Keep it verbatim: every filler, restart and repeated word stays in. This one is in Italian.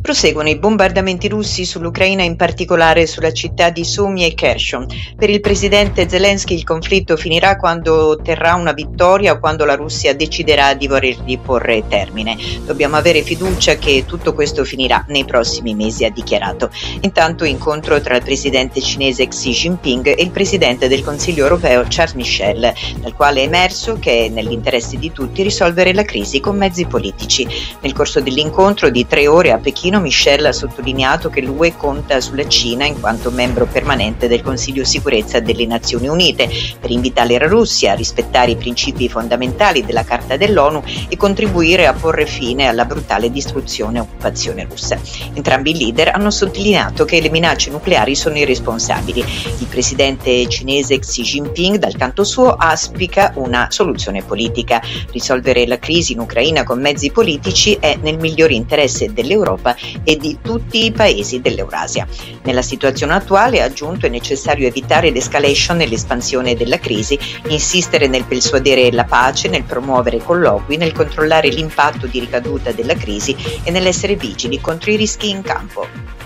Proseguono i bombardamenti russi sull'Ucraina, in particolare sulla città di Sumy e Kherson. Per il presidente Zelensky il conflitto finirà quando otterrà una vittoria o quando la Russia deciderà di volergli porre termine. Dobbiamo avere fiducia che tutto questo finirà nei prossimi mesi, ha dichiarato. Intanto incontro tra il presidente cinese Xi Jinping e il presidente del Consiglio europeo Charles Michel, dal quale è emerso che è nell'interesse di tutti risolvere la crisi con mezzi politici. Nel corso dell'incontro di tre ore a Pechino, Michel ha sottolineato che l'U E conta sulla Cina in quanto membro permanente del Consiglio Sicurezza delle Nazioni Unite per invitare la Russia a rispettare i principi fondamentali della Carta dell'ONU e contribuire a porre fine alla brutale distruzione e occupazione russa. Entrambi i leader hanno sottolineato che le minacce nucleari sono irresponsabili. Il presidente cinese Xi Jinping, dal canto suo, auspica una soluzione politica. Risolvere la crisi in Ucraina con mezzi politici è nel migliore interesse dell'Europa e di tutti i paesi dell'Eurasia. Nella situazione attuale, ha aggiunto, è necessario evitare l'escalation e l'espansione della crisi, insistere nel persuadere la pace, nel promuovere colloqui, nel controllare l'impatto di ricaduta della crisi e nell'essere vigili contro i rischi in campo.